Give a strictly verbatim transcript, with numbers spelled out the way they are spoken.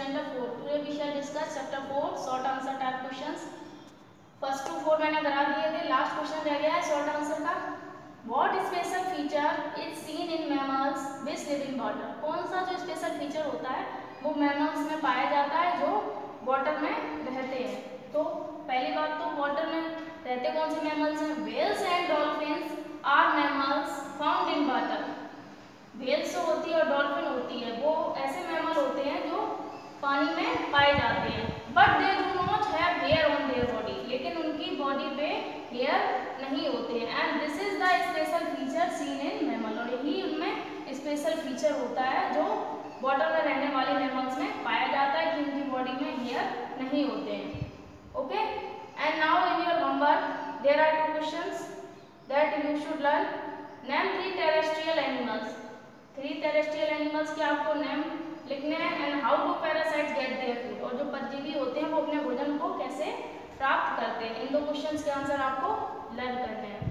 chapter four. Today we shall discuss chapter four short answer type questions. First to four मैंने करा दिए थे, last question रह गया है शॉर्ट आंसर का. What special feature is seen in mammals which live in water? कौन सा जो स्पेशल फीचर होता है वो मैमल्स में पाया जाता है जो वाटर में रहते हैं. तो पहली बात तो वाटर में रहते कौन से मैमल्स हैं? Whales and dolphins are mammals found in water. Whales जो होती है और डॉल्फिन होती है वो ऐसे मैमल होते हैं जो पानी में पाए जाते हैं. But they do not have hair on their body. लेकिन उनकी बॉडी पे हेयर नहीं होते हैं. And this is the special feature seen in mammal. और यही उनमें स्पेशल फीचर होता है जो वाटर में रहने वाले मैमल्स में पाया जाता है कि उनकी बॉडी में हेयर नहीं होते हैं. Okay. And now in your homework there are two questions that you should learn. Name three terrestrial animals. Three terrestrial animals के आपको नेम लिखने हैं. And how do parasites get their food. और जो परजीवी होते हैं वो अपने भोजन को कैसे प्राप्त करते हैं. इन दो क्वेश्चंस के आंसर आपको लर्न करने हैं.